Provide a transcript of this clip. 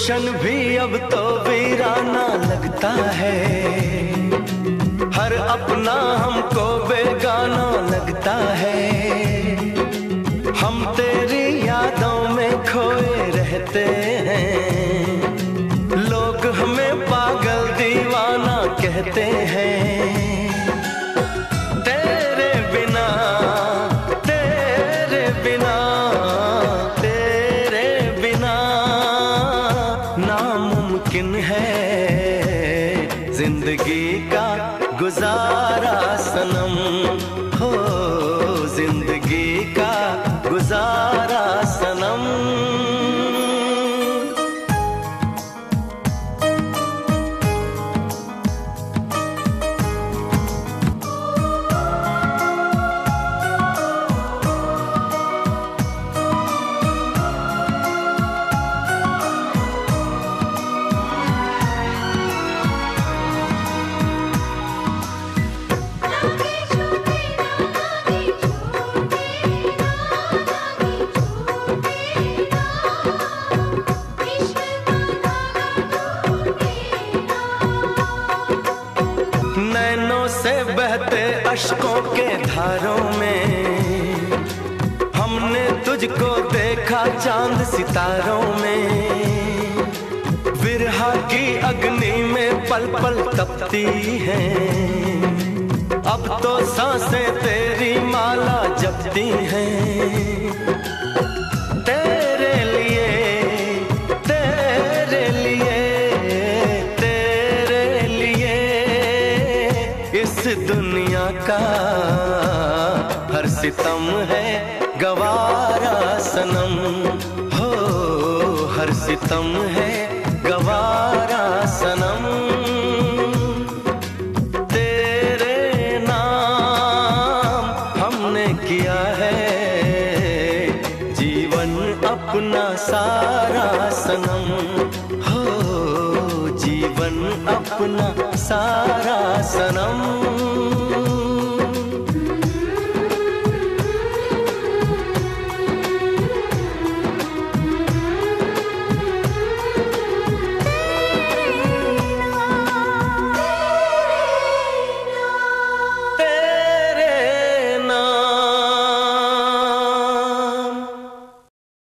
गुलशन भी अब तो वीराना लगता है, हर अपना हमको बेगाना लगता है। हम तेरी यादों में खोए रहते हैं, लोग हमें पागल दीवाना कहते हैं। तेरे बिना तेरे बिना तेरे बिना नामुमकिन है जिंदगी का गुजारा सनम, हो जिंदगी का गुजारा सनम। नैनों से बहते अश्कों के धारों में हमने तुझको देखा चांद सितारों में। विरहा की अग्नि में पल पल तपती है, अब तो सांसें तेरी माला जपती हैं। तेरे लिए तेरे लिए तेरे लिए इस दुनिया का हर सितम है गवारा सनम, हो हर सितम है गवारा सनम। तेरे नाम हमने किया है जीवन अपना सारा सनम, हो जीवन अपना सारा सनम।